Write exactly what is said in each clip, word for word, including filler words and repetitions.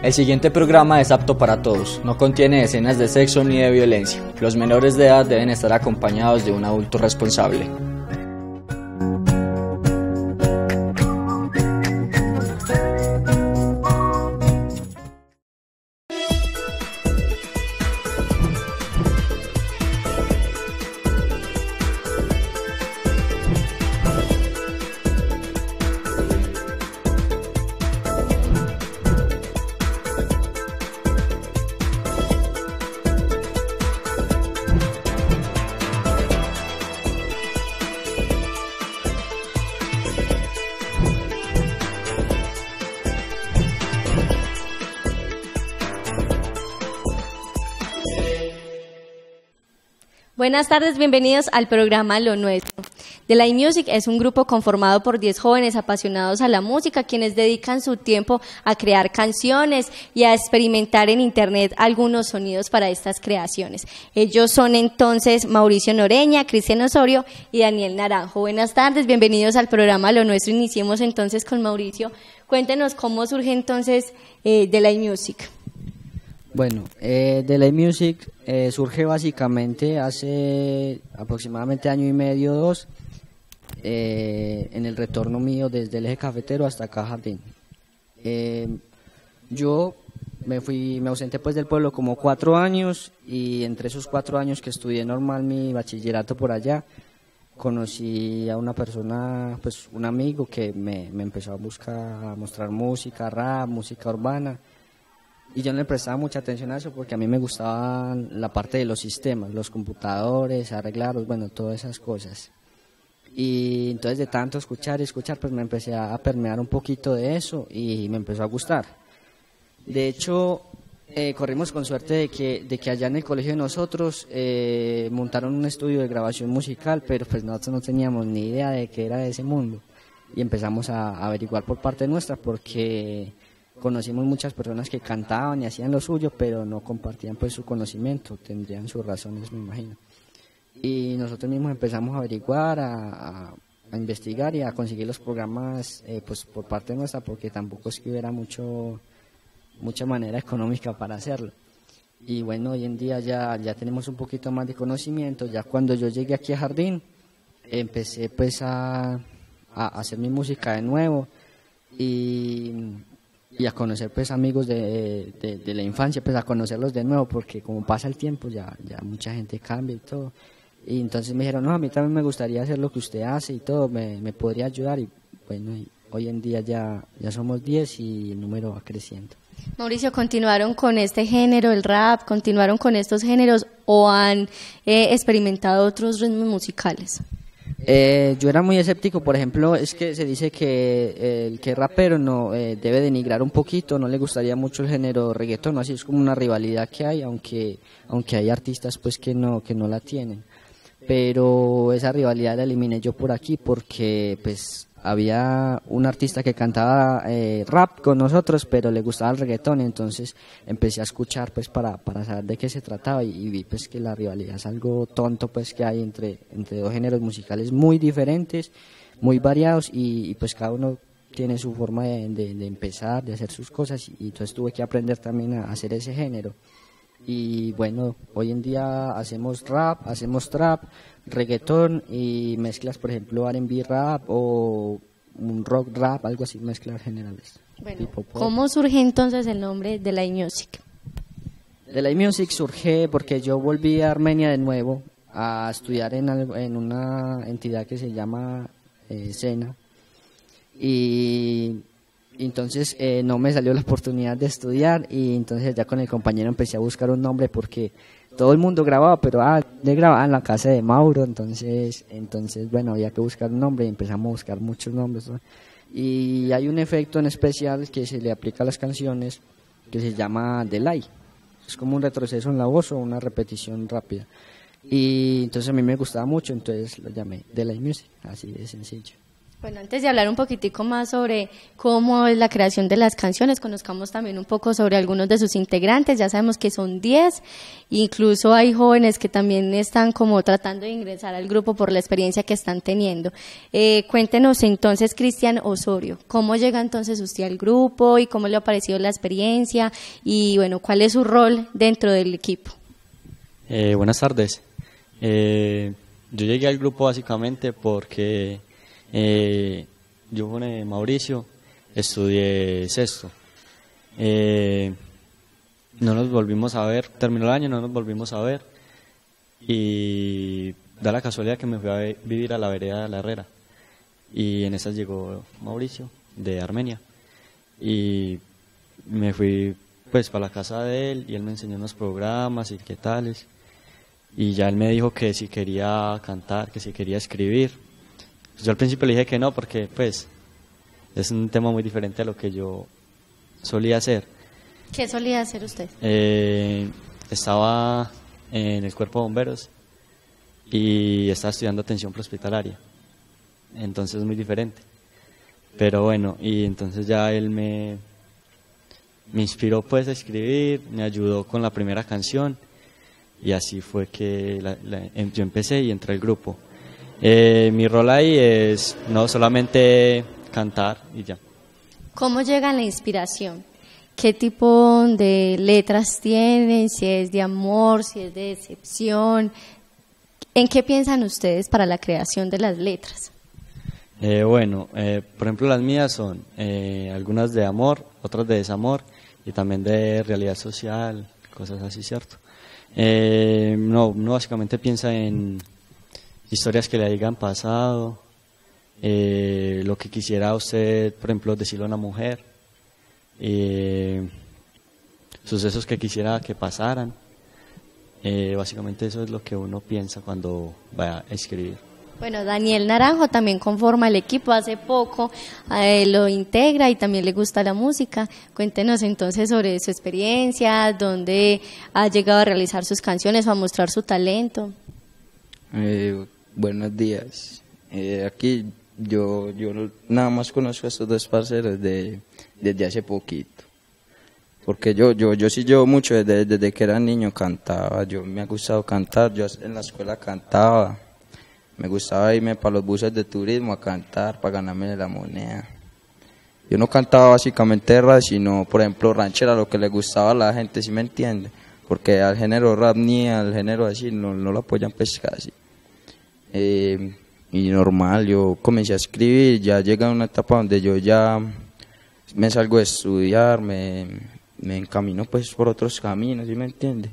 El siguiente programa es apto para todos, no contiene escenas de sexo ni de violencia. Los menores de edad deben estar acompañados de un adulto responsable. Buenas tardes, bienvenidos al programa Lo Nuestro. The Light Music es un grupo conformado por diez jóvenes apasionados a la música, quienes dedican su tiempo a crear canciones y a experimentar en internet algunos sonidos para estas creaciones. Ellos son entonces Mauricio Noreña, Cristian Osorio y Daniel Naranjo. Buenas tardes, bienvenidos al programa Lo Nuestro. Iniciemos entonces con Mauricio. Cuéntenos cómo surge entonces eh, The Light Music. Bueno, eh, The Light Music eh, surge básicamente hace aproximadamente año y medio, dos, eh, en el retorno mío desde el eje cafetero hasta acá Jardín. Eh, yo me fui, me ausenté pues del pueblo como cuatro años y entre esos cuatro años que estudié normal mi bachillerato por allá, conocí a una persona, pues un amigo que me, me empezó a buscar, a mostrar música, rap, música urbana. Y yo no le prestaba mucha atención a eso porque a mí me gustaba la parte de los sistemas, los computadores, arreglarlos, bueno, todas esas cosas. Y entonces de tanto escuchar y escuchar, pues me empecé a permear un poquito de eso y me empezó a gustar. De hecho, eh, corrimos con suerte de que, de que allá en el colegio de nosotros eh, montaron un estudio de grabación musical, pero pues nosotros no teníamos ni idea de qué era de ese mundo. Y empezamos a, a averiguar por parte nuestra porque conocimos muchas personas que cantaban y hacían lo suyo, pero no compartían pues su conocimiento, tendrían sus razones, me imagino. Y nosotros mismos empezamos a averiguar, a, a, a investigar y a conseguir los programas eh, pues por parte nuestra, porque tampoco es que hubiera mucho, mucha manera económica para hacerlo. Y bueno, hoy en día ya, ya tenemos un poquito más de conocimiento. Ya cuando yo llegué aquí a Jardín, empecé pues a, a hacer mi música de nuevo y... y a conocer pues amigos de, de, de la infancia, pues a conocerlos de nuevo, porque como pasa el tiempo ya, ya mucha gente cambia y todo, y entonces me dijeron, no, a mí también me gustaría hacer lo que usted hace y todo, me, me podría ayudar, y bueno, y hoy en día ya, ya somos diez y el número va creciendo. Mauricio, ¿continuaron con este género, el rap, continuaron con estos géneros o han eh, experimentado otros ritmos musicales? Eh, yo era muy escéptico, por ejemplo, es que se dice que eh, el que es rapero no eh, debe denigrar un poquito, no le gustaría mucho el género reggaetón, así es como una rivalidad que hay, aunque aunque hay artistas pues que no que no la tienen, pero esa rivalidad la eliminé yo por aquí porque pues había un artista que cantaba eh, rap con nosotros, pero le gustaba el reggaetón, entonces empecé a escuchar pues para, para saber de qué se trataba y, y vi pues que la rivalidad es algo tonto pues que hay entre, entre dos géneros musicales muy diferentes, muy variados y, y pues cada uno tiene su forma de, de, de empezar, de hacer sus cosas y, y entonces tuve que aprender también a hacer ese género. Y bueno, hoy en día hacemos rap, hacemos trap, reggaetón y mezclas, por ejemplo, R and B rap o un rock rap, algo así, mezclas generales. Bueno, ¿cómo surge entonces el nombre de Light Music? The Light Music surge porque yo volví a Armenia de nuevo a estudiar en, en una entidad que se llama eh, SENA y... entonces eh, no me salió la oportunidad de estudiar y entonces ya con el compañero empecé a buscar un nombre porque todo el mundo grababa, pero ah, le grababa en la casa de Mauro, entonces entonces bueno, había que buscar un nombre y empezamos a buscar muchos nombres, ¿no? Y hay un efecto en especial que se le aplica a las canciones que se llama delay, es como un retroceso en la voz o una repetición rápida y entonces a mí me gustaba mucho, entonces lo llamé The Light Music, así de sencillo. Bueno, antes de hablar un poquitico más sobre cómo es la creación de las canciones, conozcamos también un poco sobre algunos de sus integrantes. Ya sabemos que son diez, incluso hay jóvenes que también están como tratando de ingresar al grupo por la experiencia que están teniendo. Eh, cuéntenos entonces, Cristian Osorio, ¿cómo llega entonces usted al grupo y cómo le ha parecido la experiencia? Y bueno, ¿cuál es su rol dentro del equipo? Eh, buenas tardes. Eh, yo llegué al grupo básicamente porque... Eh, yo con eh, Mauricio estudié sexto, eh, no nos volvimos a ver, terminó el año, no nos volvimos a ver y da la casualidad que me fui a ve- vivir a la vereda de la Herrera y en esas llegó Mauricio de Armenia y me fui pues para la casa de él y él me enseñó unos programas y qué tales y ya él me dijo que si quería cantar, que si quería escribir. Yo al principio le dije que no porque pues es un tema muy diferente a lo que yo solía hacer. ¿Qué solía hacer usted? Eh, estaba en el cuerpo de bomberos y estaba estudiando atención prehospitalaria, entonces es muy diferente. Pero bueno, y entonces ya él me, me inspiró pues a escribir, me ayudó con la primera canción y así fue que la, la, yo empecé y entré al grupo. Eh, mi rol ahí es no solamente cantar y ya. ¿Cómo llega la inspiración? ¿Qué tipo de letras tienen? Si es de amor, si es de decepción. ¿En qué piensan ustedes para la creación de las letras? Eh, bueno, eh, por ejemplo las mías son eh, algunas de amor, otras de desamor y también de realidad social, cosas así, ¿cierto? Eh, no, uno básicamente piensa en historias que le hayan pasado, eh, lo que quisiera usted, por ejemplo, decirle a una mujer, eh, sucesos que quisiera que pasaran. Eh, básicamente eso es lo que uno piensa cuando va a escribir. Bueno, Daniel Naranjo también conforma el equipo, hace poco eh, lo integra y también le gusta la música. Cuéntenos entonces sobre su experiencia, dónde ha llegado a realizar sus canciones o a mostrar su talento. Eh, buenos días. Eh, aquí yo yo nada más conozco a estos dos parceros de, desde hace poquito. Porque yo yo yo sí llevo mucho desde, desde que era niño cantaba. Yo me ha gustado cantar. Yo en la escuela cantaba. Me gustaba irme para los buses de turismo a cantar para ganarme la moneda. Yo no cantaba básicamente rap, sino por ejemplo ranchera, lo que le gustaba a la gente, ¿sí me entiende? Porque al género rap ni al género así no, no lo apoyan pues casi. Eh, y normal, yo comencé a escribir, ya llega una etapa donde yo ya me salgo de estudiar, me, me encamino pues por otros caminos, ¿sí me entiende?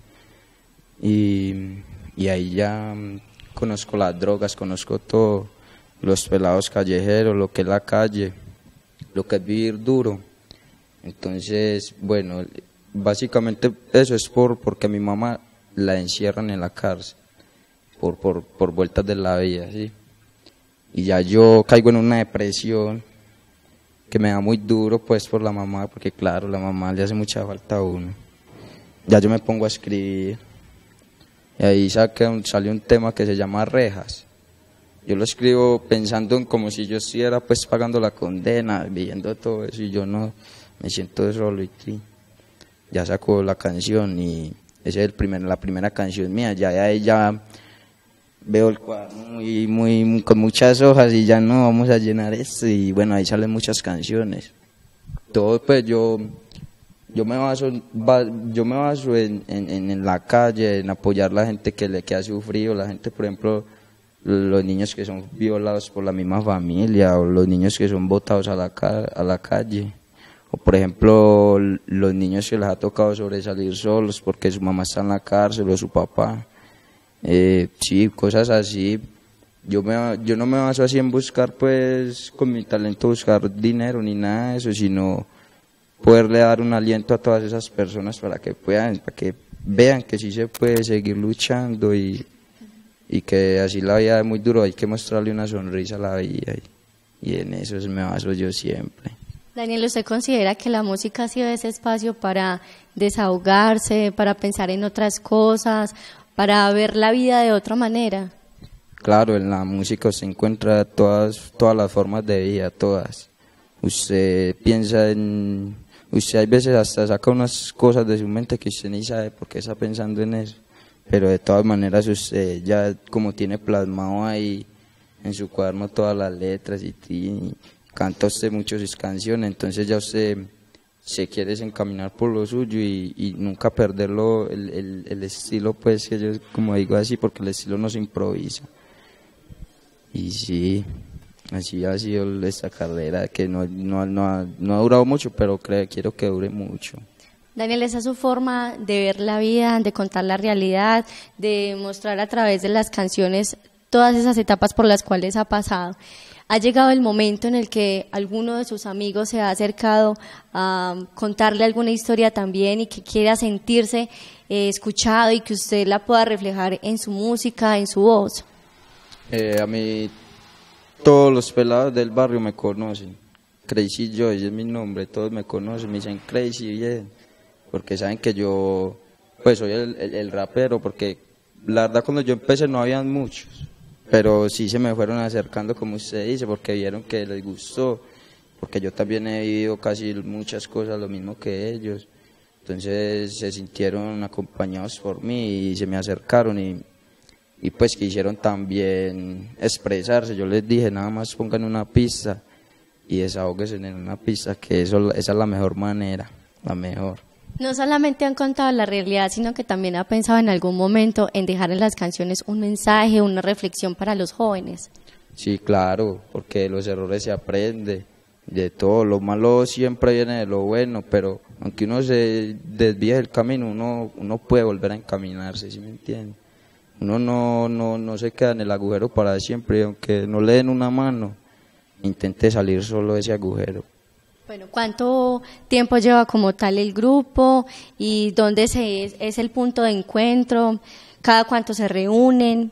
Y, y ahí ya conozco las drogas, conozco todo, los pelados callejeros, lo que es la calle, lo que es vivir duro. Entonces, bueno, básicamente eso es por porque a mi mamá la encierran en la cárcel por por por vueltas de la vida, ¿sí? Y ya yo caigo en una depresión que me da muy duro pues por la mamá, porque claro, la mamá le hace mucha falta a uno. Ya yo me pongo a escribir y ahí saca un, sale un tema que se llama Rejas. Yo lo escribo pensando en como si yo estuviera pues pagando la condena, viviendo todo eso y yo no me siento solo y triste. Ya sacó la canción y esa es el primer, la primera canción mía, ya de ahí ya veo el cuaderno muy, muy, muy, con muchas hojas y ya no, vamos a llenar esto y bueno, ahí salen muchas canciones. Todo pues yo, yo me baso, yo me baso en, en, en la calle, en apoyar a la gente que, le, que ha sufrido, la gente por ejemplo, los niños que son violados por la misma familia o los niños que son botados a la, a la calle. O por ejemplo, los niños que les ha tocado sobresalir solos porque su mamá está en la cárcel o su papá. Eh, sí, cosas así. Yo, me, yo no me baso así en buscar, pues, con mi talento, buscar dinero ni nada de eso, sino poderle dar un aliento a todas esas personas para que puedan, para que vean que sí se puede seguir luchando y, y que así la vida es muy duro, hay que mostrarle una sonrisa a la vida y, y en eso me baso yo siempre. Daniel, ¿usted considera que la música ha sido ese espacio para desahogarse, para pensar en otras cosas, para ver la vida de otra manera? claro, en la música se encuentra todas, todas las formas de vida, todas. Usted piensa en, usted hay veces hasta saca unas cosas de su mente que usted ni sabe por qué está pensando en eso, pero de todas maneras usted ya como tiene plasmado ahí en su cuaderno todas las letras y, y canta usted mucho sus canciones, entonces ya usted se quiere encaminar por lo suyo y, y nunca perderlo, el, el, el estilo, pues, que yo como digo así, porque el estilo no se improvisa. Y sí, así ha sido esta carrera, que no, no, no, ha, no ha durado mucho, pero creo, quiero que dure mucho. Daniel, esa es su forma de ver la vida, de contar la realidad, de mostrar a través de las canciones todas esas etapas por las cuales ha pasado. ¿Ha llegado el momento en el que alguno de sus amigos se ha acercado a contarle alguna historia también y que quiera sentirse eh, escuchado y que usted la pueda reflejar en su música, en su voz? Eh, a mí todos los pelados del barrio me conocen. Crazy Joy es mi nombre, todos me conocen, me dicen Crazy bien, porque saben que yo pues soy el, el, el rapero, porque la verdad cuando yo empecé no habían muchos, pero sí se me fueron acercando, como usted dice, porque vieron que les gustó, porque yo también he vivido casi muchas cosas, lo mismo que ellos, entonces se sintieron acompañados por mí y se me acercaron y, y pues quisieron también expresarse. Yo les dije, nada más pongan una pista y desahóguense en una pista, que eso, esa es la mejor manera, la mejor. No solamente han contado la realidad, sino que también ha pensado en algún momento en dejar en las canciones un mensaje, una reflexión para los jóvenes. Sí, claro, porque de los errores se aprende, de todo. Lo malo siempre viene de lo bueno, pero aunque uno se desvíe del camino, uno, uno puede volver a encaminarse, ¿sí me entiende? Uno no, no, no se queda en el agujero para siempre, y aunque no le den una mano, intente salir solo de ese agujero. Bueno, ¿cuánto tiempo lleva como tal el grupo y dónde se es, es el punto de encuentro? ¿Cada cuánto se reúnen?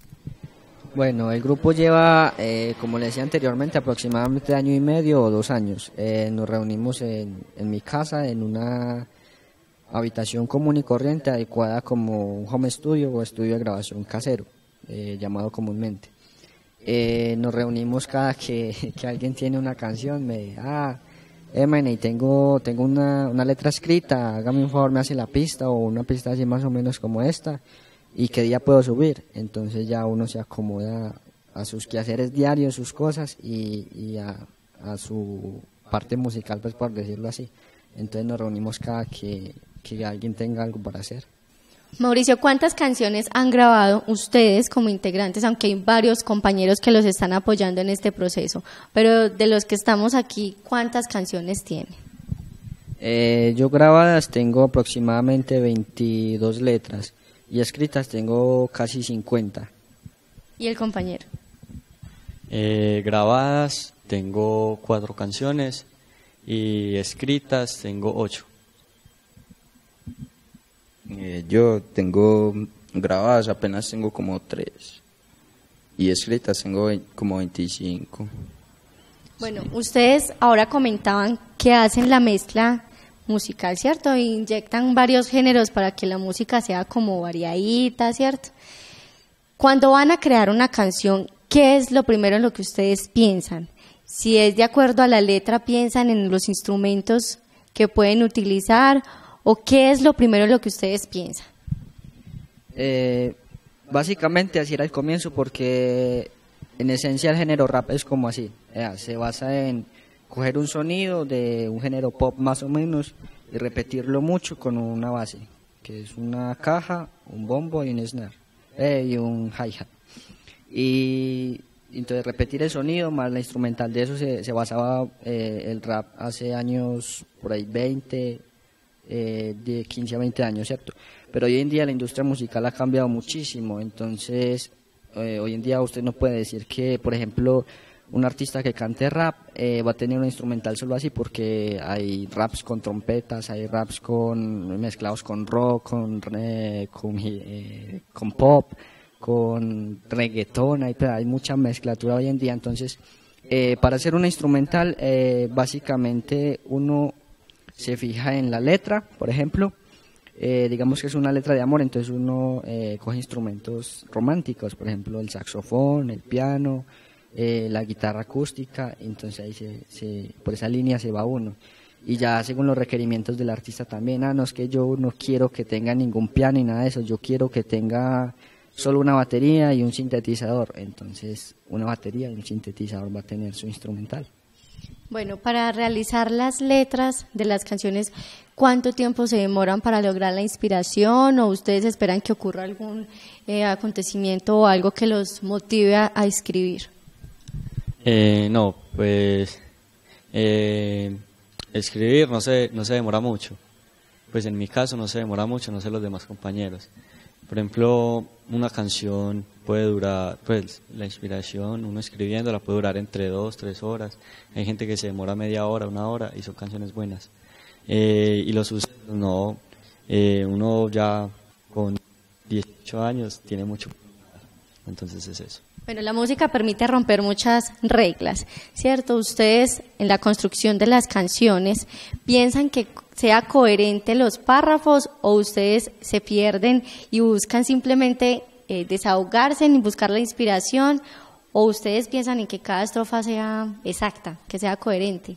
Bueno, el grupo lleva, eh, como le decía anteriormente, aproximadamente año y medio o dos años. Eh, nos reunimos en, en mi casa, en una habitación común y corriente, adecuada como un home studio o estudio de grabación casero, eh, llamado comúnmente. Eh, nos reunimos cada que, que alguien tiene una canción, me ah, Emene, tengo, tengo una, una letra escrita, hágame un favor, me hace la pista o una pista así más o menos como esta, y qué día puedo subir. Entonces ya uno se acomoda a sus quehaceres diarios, sus cosas y, y a, a su parte musical, pues por decirlo así. Entonces nos reunimos cada que, que alguien tenga algo para hacer. Mauricio, ¿cuántas canciones han grabado ustedes como integrantes? Aunque hay varios compañeros que los están apoyando en este proceso, pero de los que estamos aquí, ¿cuántas canciones tienen? Eh, yo grabadas tengo aproximadamente veintidós letras y escritas tengo casi cincuenta. ¿Y el compañero? Eh, grabadas tengo cuatro canciones y escritas tengo ocho. Eh, yo tengo grabadas, apenas tengo como tres, y escritas tengo veinte, como veinticinco. Bueno, ustedes ahora comentaban que hacen la mezcla musical, ¿cierto? Inyectan varios géneros para que la música sea como variadita, ¿cierto? Cuando van a crear una canción, ¿qué es lo primero en lo que ustedes piensan? Si es de acuerdo a la letra, ¿piensan en los instrumentos que pueden utilizar? ¿O qué es lo primero en lo que ustedes piensan? Eh, básicamente así era el comienzo, porque en esencia el género rap es como así, eh, se basa en coger un sonido de un género pop más o menos y repetirlo mucho con una base, que es una caja, un bombo y un snare, eh, y un hi-hat. Y entonces repetir el sonido más la instrumental, de eso se, se basaba eh, el rap hace años, por ahí veinte, Eh, de quince a veinte años, ¿cierto? Pero hoy en día la industria musical ha cambiado muchísimo, entonces eh, hoy en día usted no puede decir que, por ejemplo, un artista que cante rap eh, va a tener un instrumental solo así, porque hay raps con trompetas, hay raps con mezclados con rock, con, eh, con, eh, con pop, con reggaetón, hay, hay mucha mezclatura hoy en día, entonces eh, para hacer una instrumental eh, básicamente uno se fija en la letra, por ejemplo, eh, digamos que es una letra de amor, entonces uno eh, coge instrumentos románticos, por ejemplo el saxofón, el piano, eh, la guitarra acústica, entonces ahí se, se, por esa línea se va uno. Y ya según los requerimientos del artista también, ah, no es que yo no quiero que tenga ningún piano ni nada de eso, yo quiero que tenga solo una batería y un sintetizador, entonces una batería y un sintetizador va a tener su instrumental. Bueno, para realizar las letras de las canciones, ¿cuánto tiempo se demoran para lograr la inspiración o ustedes esperan que ocurra algún eh, acontecimiento o algo que los motive a, a escribir? Eh, no, pues eh, escribir no se, no se demora mucho, pues en mi caso no se demora mucho, no sé los demás compañeros. Por ejemplo, una canción puede durar, pues la inspiración, uno escribiéndola puede durar entre dos, tres horas. Hay gente que se demora media hora, una hora y son canciones buenas. Eh, y los sucesos, no, eh, uno ya con dieciocho años tiene mucho, entonces es eso. Bueno, la música permite romper muchas reglas, ¿cierto? Ustedes en la construcción de las canciones piensan que sea coherente los párrafos o ustedes se pierden y buscan simplemente eh, desahogarse y buscar la inspiración o ustedes piensan en que cada estrofa sea exacta, que sea coherente.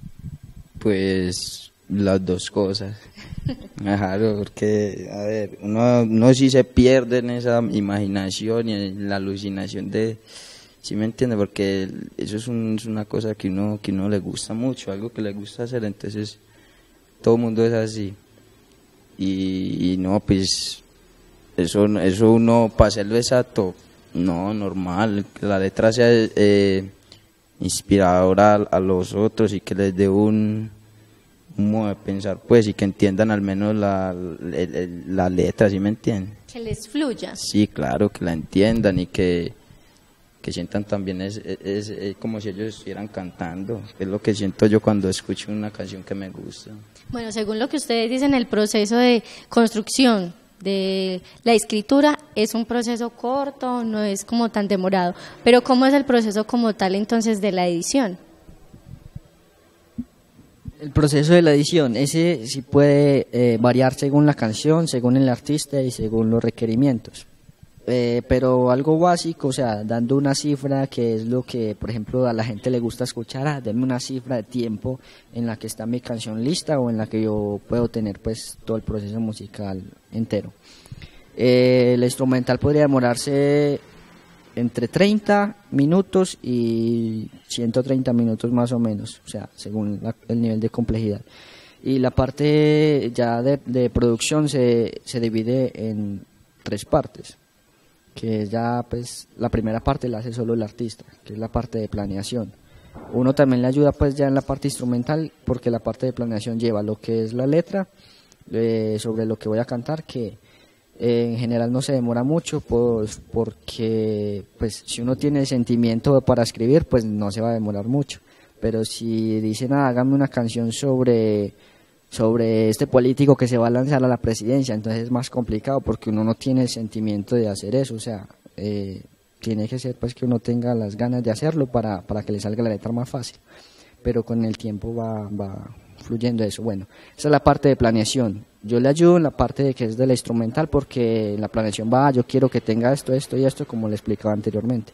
Pues las dos cosas. Claro, porque, a ver, uno, uno sí se pierde en esa imaginación y en la alucinación de, ¿sí me entiende? Porque eso es, un, es una cosa que uno, que uno le gusta mucho, algo que le gusta hacer, entonces todo el mundo es así. Y, y no, pues, eso, eso uno, para hacerlo exacto, no, normal, que la letra sea eh, inspiradora a, a los otros y que les dé un... un modo de pensar, pues, y que entiendan al menos la, la, la letra, ¿sí me entienden? Que les fluya. Sí, claro, que la entiendan y que, que sientan también, es, es, es, es como si ellos estuvieran cantando, es lo que siento yo cuando escucho una canción que me gusta. Bueno, según lo que ustedes dicen, el proceso de construcción de la escritura es un proceso corto, no es como tan demorado, pero ¿cómo es el proceso como tal entonces de la edición? El proceso de la edición, ese sí puede eh, variar según la canción, según el artista y según los requerimientos. Eh, pero algo básico, o sea, dando una cifra que es lo que, por ejemplo, a la gente le gusta escuchar, ah, denme una cifra de tiempo en la que está mi canción lista o en la que yo puedo tener pues todo el proceso musical entero. Eh, el instrumental podría demorarse entre treinta minutos y ciento treinta minutos más o menos, o sea, según la, el nivel de complejidad. Y la parte ya de, de producción se, se divide en tres partes, que es ya pues la primera parte la hace solo el artista, que es la parte de planeación. Uno también le ayuda pues ya en la parte instrumental, porque la parte de planeación lleva lo que es la letra, eh, sobre lo que voy a cantar, que en general no se demora mucho, pues porque pues si uno tiene sentimiento para escribir, pues no se va a demorar mucho. Pero si dicen, ah, hágame una canción sobre, sobre este político que se va a lanzar a la presidencia, entonces es más complicado porque uno no tiene el sentimiento de hacer eso, o sea, eh, tiene que ser pues que uno tenga las ganas de hacerlo para, para que le salga la letra más fácil. Pero con el tiempo va, va fluyendo eso. Bueno, esa es la parte de planeación. Yo le ayudo en la parte de que es de la instrumental porque en la planeación va, yo quiero que tenga esto, esto y esto, como le explicaba anteriormente.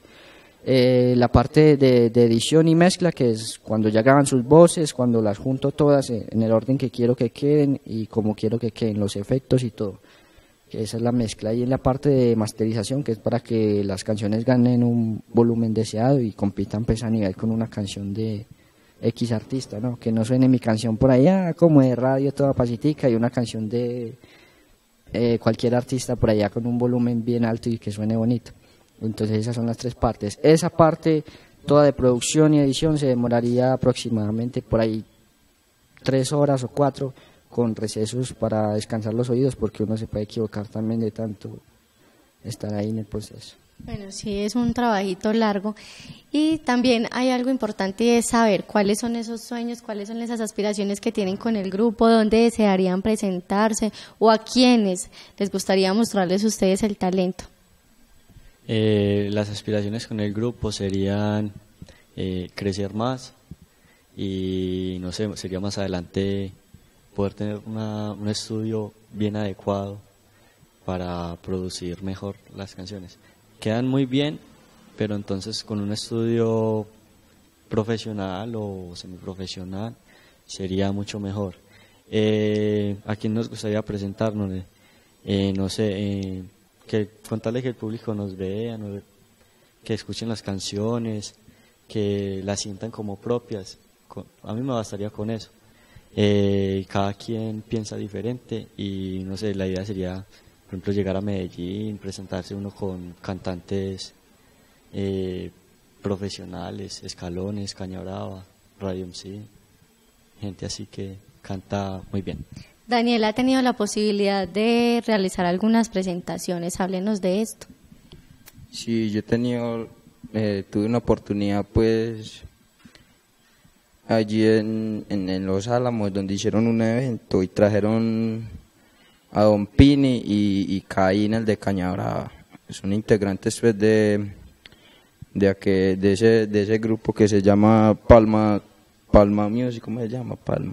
Eh, la parte de, de edición y mezcla, que es cuando ya graban sus voces, cuando las junto todas en el orden que quiero que queden y como quiero que queden los efectos y todo. Que esa es la mezcla. Y en la parte de masterización, que es para que las canciones ganen un volumen deseado y compitan pues a nivel con una canción de X artista, ¿no? Que no suene mi canción por allá como de radio toda pacitica y una canción de eh, cualquier artista por allá con un volumen bien alto y que suene bonito. Entonces esas son las tres partes. Esa parte toda de producción y edición se demoraría aproximadamente por ahí tres horas o cuatro, con recesos para descansar los oídos, porque uno se puede equivocar también de tanto estar ahí en el proceso. Bueno, sí, es un trabajito largo y también hay algo importante y es saber cuáles son esos sueños, cuáles son esas aspiraciones que tienen con el grupo, dónde desearían presentarse o a quiénes les gustaría mostrarles a ustedes el talento. Eh, las aspiraciones con el grupo serían eh, crecer más y no sé, sería más adelante poder tener una, un estudio bien adecuado para producir mejor las canciones. Quedan muy bien, pero entonces con un estudio profesional o semiprofesional sería mucho mejor. Eh, ¿A quién nos gustaría presentarnos? Eh, no sé, eh, que contarle que el público nos vea, nos, que escuchen las canciones, que las sientan como propias. A mí me bastaría con eso. Eh, cada quien piensa diferente y no sé, la idea sería, por ejemplo, llegar a Medellín, presentarse uno con cantantes eh, profesionales, Escalones, Caña Brava, Radio M C, gente así que canta muy bien. Daniel ha tenido la posibilidad de realizar algunas presentaciones, háblenos de esto. Sí, yo he tenido, eh, tuve una oportunidad pues allí en, en, en Los Álamos, donde hicieron un evento y trajeron a Don Pini y, y Caín, el de Caña Brava. Son integrantes pues de, de, aquel, de, ese, de ese grupo que se llama Palma, Palma Music, ¿cómo se llama? Palma.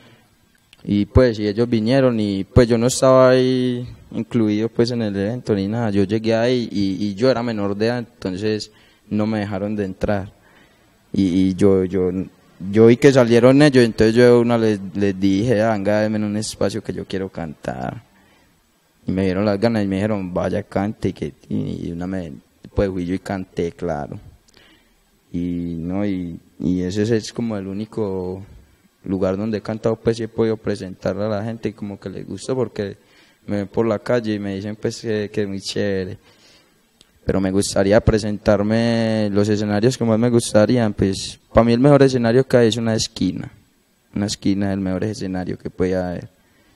Y pues y ellos vinieron y pues yo no estaba ahí incluido pues en el evento ni nada, yo llegué ahí y, y yo era menor de edad, entonces no me dejaron de entrar. Y, y yo, yo, yo vi que salieron ellos, entonces yo de una les, les dije, venga, denme un espacio que yo quiero cantar. Y me dieron las ganas y me dijeron, vaya, cante, y, que, y una me, pues fui yo y canté, claro. Y no, y, y ese es como el único lugar donde he cantado, pues sí he podido presentarle a la gente y como que les gusta porque me ven por la calle y me dicen pues que, que es muy chévere. Pero me gustaría presentarme, los escenarios que más me gustarían, pues para mí el mejor escenario que hay es una esquina, una esquina es el mejor escenario que puede haber.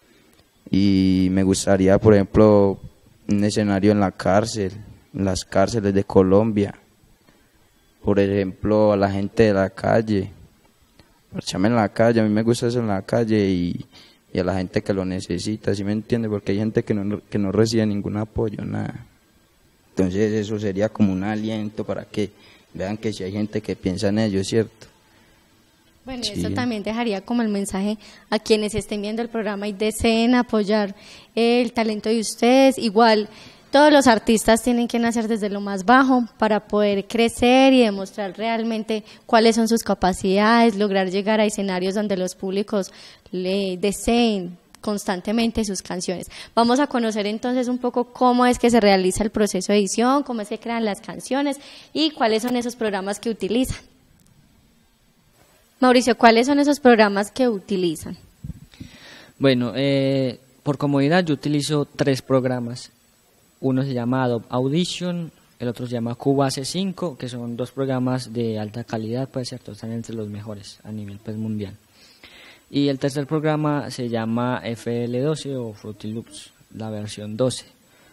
Y me gustaría, por ejemplo, un escenario en la cárcel, en las cárceles de Colombia, por ejemplo, a la gente de la calle, marcharme en la calle, a mí me gusta eso en la calle y, y a la gente que lo necesita, ¿sí me entiende? Porque hay gente que no, que no recibe ningún apoyo, nada. Entonces eso sería como un aliento para que vean que si hay gente que piensa en ello, ¿cierto? Bueno, Sí. eso también dejaría como el mensaje a quienes estén viendo el programa y deseen apoyar el talento de ustedes. Igual, todos los artistas tienen que nacer desde lo más bajo para poder crecer y demostrar realmente cuáles son sus capacidades, lograr llegar a escenarios donde los públicos le deseen constantemente sus canciones. Vamos a conocer entonces un poco cómo es que se realiza el proceso de edición, cómo es que crean las canciones y cuáles son esos programas que utilizan. Mauricio, ¿cuáles son esos programas que utilizan? Bueno, eh, por comodidad yo utilizo tres programas. Uno se llama Adobe Audition, el otro se llama Cubase cinco, que son dos programas de alta calidad, pues cierto, están entre los mejores a nivel pues, mundial. Y el tercer programa se llama F L doce o Fruity Loops, la versión doce.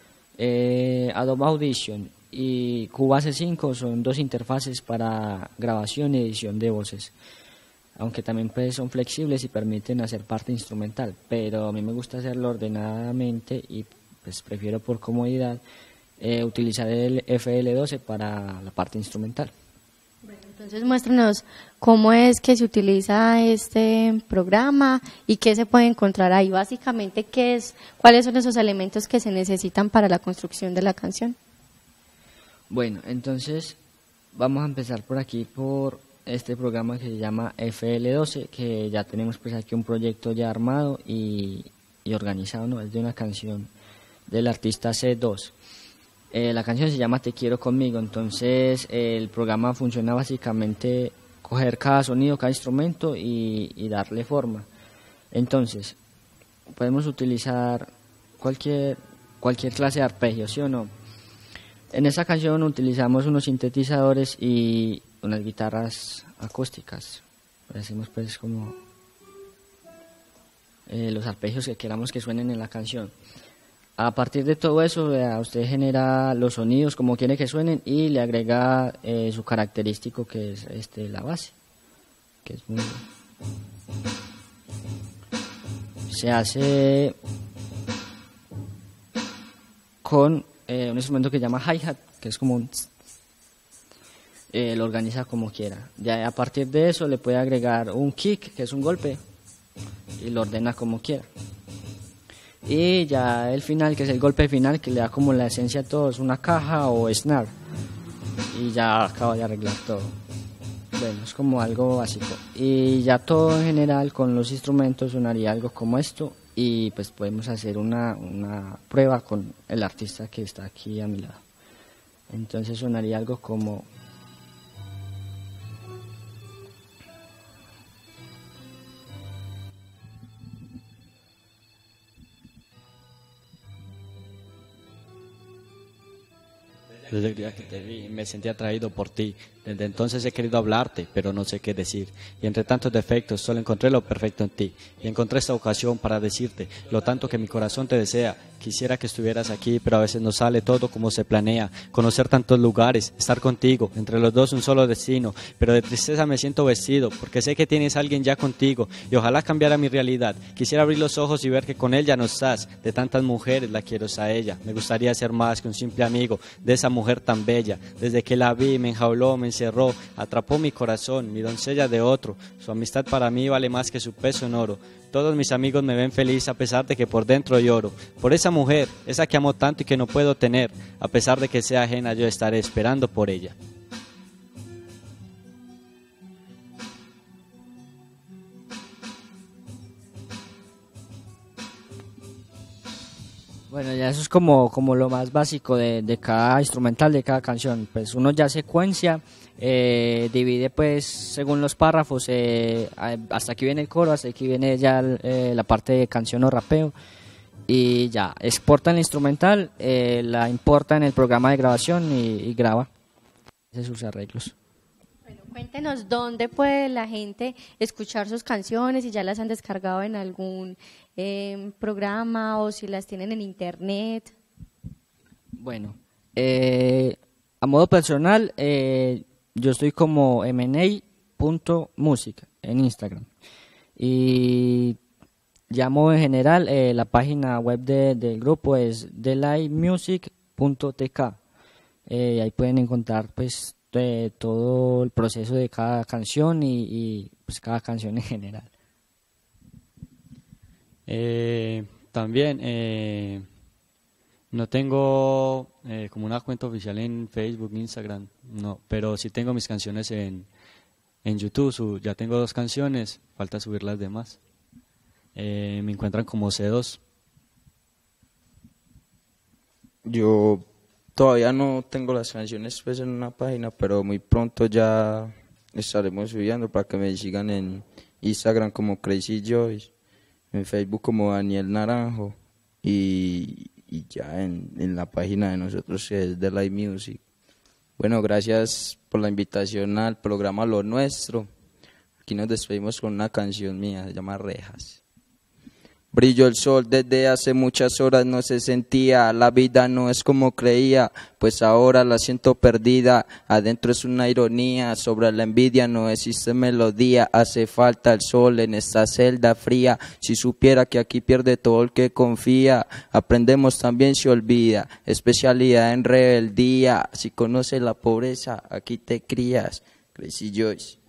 Eh, Adobe Audition y Cubase cinco son dos interfaces para grabación y edición de voces, aunque también pues, son flexibles y permiten hacer parte instrumental, pero a mí me gusta hacerlo ordenadamente y pues prefiero por comodidad eh, utilizar el F L doce para la parte instrumental. Bueno, entonces muéstranos cómo es que se utiliza este programa y qué se puede encontrar ahí. Básicamente, qué es, cuáles son esos elementos que se necesitan para la construcción de la canción. Bueno, entonces vamos a empezar por aquí por este programa que se llama F L doce, que ya tenemos pues aquí un proyecto ya armado y, y organizado, ¿no? Es de una canción del artista C dos. Eh, la canción se llama Te quiero conmigo, entonces eh, el programa funciona básicamente coger cada sonido, cada instrumento y, y darle forma. Entonces, podemos utilizar cualquier, cualquier clase de arpegio, ¿sí o no? En esta canción utilizamos unos sintetizadores y unas guitarras acústicas. Hacemos pues como eh, los arpegios que queramos que suenen en la canción. A partir de todo eso, eh, usted genera los sonidos como quiere que suenen y le agrega eh, su característico que es este la base, que es muy... se hace con eh, un instrumento que se llama hi-hat, que es como un eh, lo organiza como quiera. Ya a partir de eso le puede agregar un kick, que es un golpe, y lo ordena como quiera. Y ya el final, que es el golpe final, que le da como la esencia a todo, es una caja o snare. Y ya acabo de arreglar todo. Bueno, es como algo básico. Y ya todo en general con los instrumentos sonaría algo como esto. Y pues podemos hacer una, una prueba con el artista que está aquí a mi lado. Entonces sonaría algo como... Desde el día que te vi, me sentí atraído por ti. Desde entonces he querido hablarte, pero no sé qué decir. Y entre tantos defectos, solo encontré lo perfecto en ti. Y encontré esta ocasión para decirte lo tanto que mi corazón te desea. Quisiera que estuvieras aquí, pero a veces no sale todo como se planea. Conocer tantos lugares, estar contigo, entre los dos un solo destino. Pero de tristeza me siento vestido, porque sé que tienes a alguien ya contigo. Y ojalá cambiara mi realidad. Quisiera abrir los ojos y ver que con él ya no estás. De tantas mujeres la quiero a ella. Me gustaría ser más que un simple amigo de esa mujer tan bella. Desde que la vi, me enjauló, me encerró, atrapó mi corazón, mi doncella de otro. Su amistad para mí vale más que su peso en oro. Todos mis amigos me ven feliz a pesar de que por dentro lloro. Por esa mujer, esa que amo tanto y que no puedo tener. A pesar de que sea ajena, yo estaré esperando por ella. Bueno, ya eso es como, como lo más básico de, de cada instrumental, de cada canción. Pues uno ya secuencia, eh, divide pues según los párrafos, eh, hasta aquí viene el coro, hasta aquí viene ya eh, la parte de canción o rapeo. Y ya, exporta el instrumental, eh, la importa en el programa de grabación y, y graba. Hace sus arreglos. Bueno, cuéntenos dónde puede la gente escuchar sus canciones, si ya las han descargado en algún eh, programa o si las tienen en internet. Bueno, eh, a modo personal, eh, yo estoy como m n a punto music en Instagram. Y llamo en general, eh, la página web de, del grupo es delaymusic punto t k. Eh, ahí pueden encontrar pues de todo el proceso de cada canción y, y pues cada canción en general. Eh, también eh, no tengo eh, como una cuenta oficial en Facebook, Instagram, no, pero sí tengo mis canciones en, en YouTube. Su, ya tengo dos canciones, falta subir las demás. Eh, me encuentran como C dos. Yo todavía no tengo las canciones pues en una página, pero muy pronto ya estaremos subiendo para que me sigan en Instagram como Crazy Joyce, en Facebook como Daniel Naranjo y, y ya en, en la página de nosotros que es The Live Music. Bueno, gracias por la invitación al programa Lo Nuestro. Aquí nos despedimos con una canción mía, se llama Rejas. Brilló el sol desde hace muchas horas, no se sentía, la vida no es como creía, pues ahora la siento perdida, adentro es una ironía, sobre la envidia no existe melodía, hace falta el sol en esta celda fría, si supiera que aquí pierde todo el que confía, aprendemos también se olvida, especialidad en rebeldía, si conoces la pobreza, aquí te crías, Crazy Joyce.